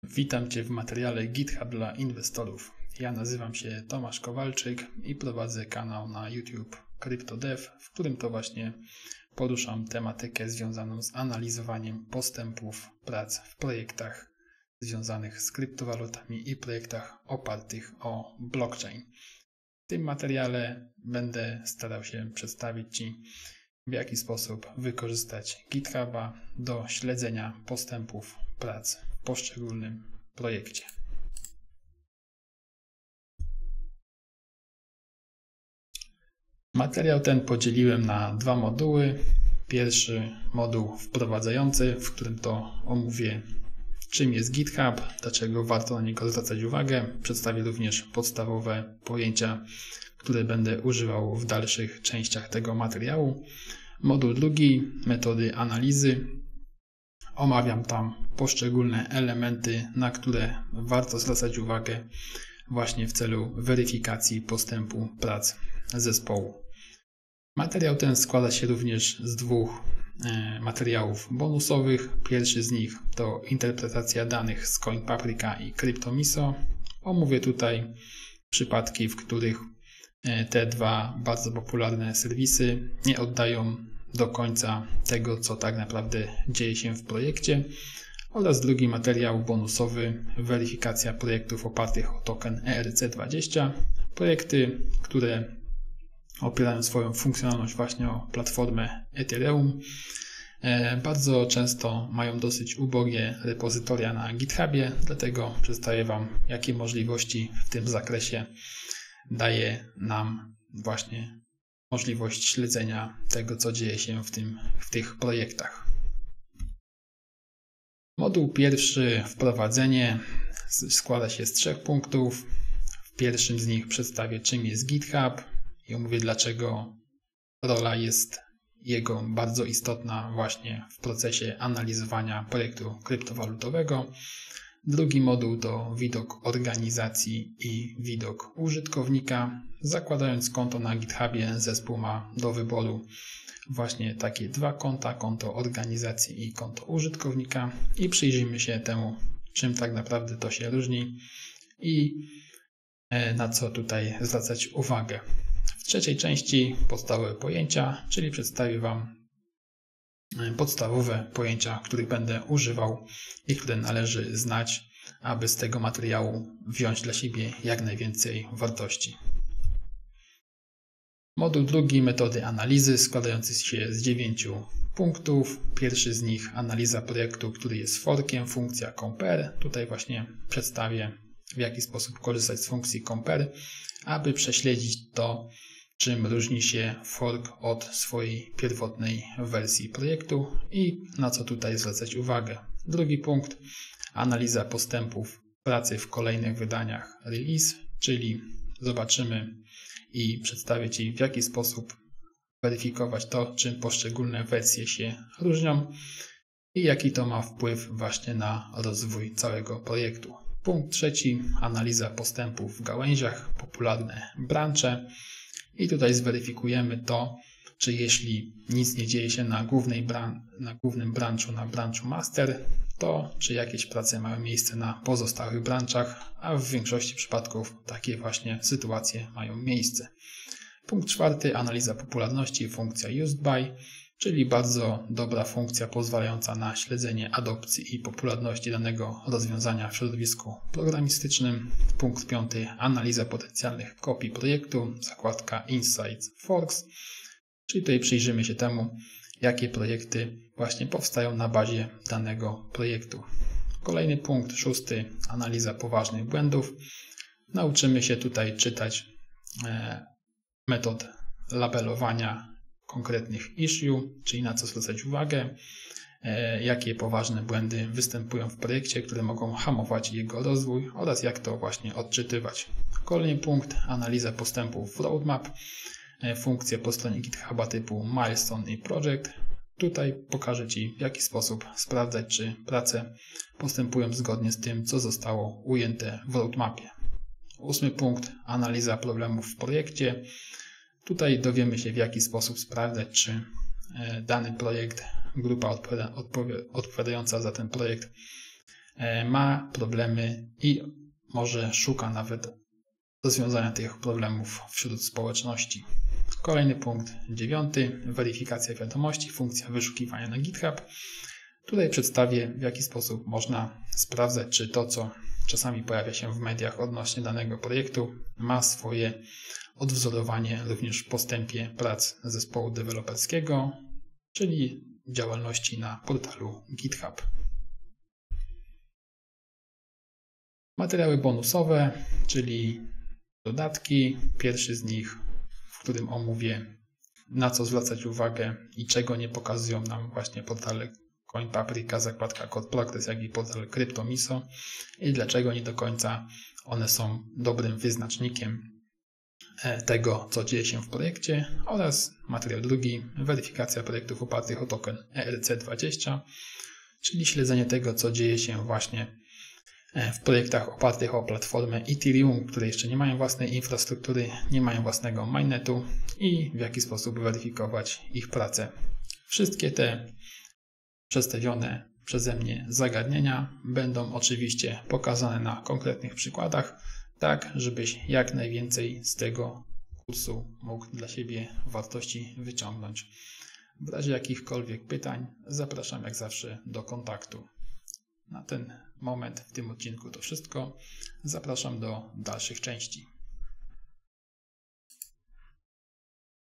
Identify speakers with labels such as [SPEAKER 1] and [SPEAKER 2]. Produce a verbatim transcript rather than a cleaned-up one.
[SPEAKER 1] Witam Cię w materiale GitHub dla inwestorów. Ja nazywam się Tomasz Kowalczyk i prowadzę kanał na YouTube CryptoDev, w którym to właśnie poruszam tematykę związaną z analizowaniem postępów prac w projektach związanych z kryptowalutami i projektach opartych o blockchain. W tym materiale będę starał się przedstawić Ci, w jaki sposób wykorzystać GitHuba do śledzenia postępów prac w poszczególnym projekcie. Materiał ten podzieliłem na dwa moduły. Pierwszy moduł wprowadzający, w którym to omówię, czym jest GitHub, dlaczego warto na niego zwracać uwagę. Przedstawię również podstawowe pojęcia, które będę używał w dalszych częściach tego materiału. Moduł drugi, metody analizy. Omawiam tam poszczególne elementy, na które warto zwracać uwagę właśnie w celu weryfikacji postępu prac zespołu. Materiał ten składa się również z dwóch materiałów bonusowych. Pierwszy z nich to interpretacja danych z CoinPaprika i CryptoMiso. Omówię tutaj przypadki, w których te dwa bardzo popularne serwisy nie oddają do końca tego, co tak naprawdę dzieje się w projekcie. Oraz drugi materiał bonusowy, weryfikacja projektów opartych o token E R C dwadzieścia. Projekty, które opierają swoją funkcjonalność właśnie o platformę Ethereum, bardzo często mają dosyć ubogie repozytoria na GitHubie, dlatego przedstawię Wam, jakie możliwości w tym zakresie daje nam właśnie możliwość śledzenia tego, co dzieje się w, tym, w tych projektach. Moduł pierwszy, wprowadzenie, składa się z trzech punktów. W pierwszym z nich przedstawię, czym jest GitHub i omówię, dlaczego rola jest jego bardzo istotna właśnie w procesie analizowania projektu kryptowalutowego. Drugi moduł to widok organizacji i widok użytkownika. Zakładając konto na GitHubie, zespół ma do wyboru właśnie takie dwa konta, konto organizacji i konto użytkownika, i przyjrzyjmy się temu, czym tak naprawdę to się różni i na co tutaj zwracać uwagę. W trzeciej części podstawowe pojęcia, czyli przedstawię Wam podstawowe pojęcia, których będę używał i które należy znać, aby z tego materiału wziąć dla siebie jak najwięcej wartości. Moduł drugi, metody analizy, składający się z dziewięciu punktów. Pierwszy z nich, analiza projektu, który jest forkiem, funkcja compare. Tutaj właśnie przedstawię, w jaki sposób korzystać z funkcji compare, aby prześledzić to, czym różni się fork od swojej pierwotnej wersji projektu i na co tutaj zwracać uwagę. Drugi punkt, analiza postępów pracy w kolejnych wydaniach release, czyli zobaczymy i przedstawię Ci, w jaki sposób weryfikować to, czym poszczególne wersje się różnią i jaki to ma wpływ właśnie na rozwój całego projektu. Punkt trzeci, analiza postępów w gałęziach, popularne brancze. I tutaj zweryfikujemy to, czy jeśli nic nie dzieje się na, głównej bran na głównym branchu, na branchu master, to czy jakieś prace mają miejsce na pozostałych branchach, a w większości przypadków takie właśnie sytuacje mają miejsce. Punkt czwarty, analiza popularności, funkcja used by, czyli bardzo dobra funkcja pozwalająca na śledzenie adopcji i popularności danego rozwiązania w środowisku programistycznym. Punkt piąty, analiza potencjalnych kopii projektu, zakładka Insights Forks, czyli tutaj przyjrzymy się temu, jakie projekty właśnie powstają na bazie danego projektu. Kolejny punkt, szósty, analiza poważnych błędów. Nauczymy się tutaj czytać e, metod labelowania konkretnych issue, czyli na co zwracać uwagę, e, jakie poważne błędy występują w projekcie, które mogą hamować jego rozwój oraz jak to właśnie odczytywać. Kolejny punkt, analiza postępów w roadmap, e, funkcje po stronie GitHuba typu milestone i project. Tutaj pokażę Ci, w jaki sposób sprawdzać, czy prace postępują zgodnie z tym, co zostało ujęte w roadmapie. Ósmy punkt, analiza problemów w projekcie. Tutaj dowiemy się, w jaki sposób sprawdzać, czy dany projekt, grupa odpowiadająca za ten projekt ma problemy i może szuka nawet rozwiązania tych problemów wśród społeczności. Kolejny punkt dziewiąty, weryfikacja wiadomości, funkcja wyszukiwania na GitHub. Tutaj przedstawię, w jaki sposób można sprawdzać, czy to, co czasami pojawia się w mediach odnośnie danego projektu, ma swoje odwzorowanie również w postępie prac zespołu deweloperskiego, czyli działalności na portalu GitHub. Materiały bonusowe, czyli dodatki. Pierwszy z nich, w którym omówię, na co zwracać uwagę i czego nie pokazują nam właśnie portale CoinPaprika, zakładka Code Progress, jak i portal CryptoMiso i dlaczego nie do końca one są dobrym wyznacznikiem tego, co dzieje się w projekcie, oraz materiał drugi, weryfikacja projektów opartych o token E R C dwadzieścia, czyli śledzenie tego, co dzieje się właśnie w projektach opartych o platformę Ethereum, które jeszcze nie mają własnej infrastruktury, nie mają własnego mainnetu i w jaki sposób weryfikować ich pracę. Wszystkie te przedstawione przeze mnie zagadnienia będą oczywiście pokazane na konkretnych przykładach, tak żebyś jak najwięcej z tego kursu mógł dla siebie wartości wyciągnąć. W razie jakichkolwiek pytań zapraszam jak zawsze do kontaktu. Na ten moment w tym odcinku to wszystko. Zapraszam do dalszych części.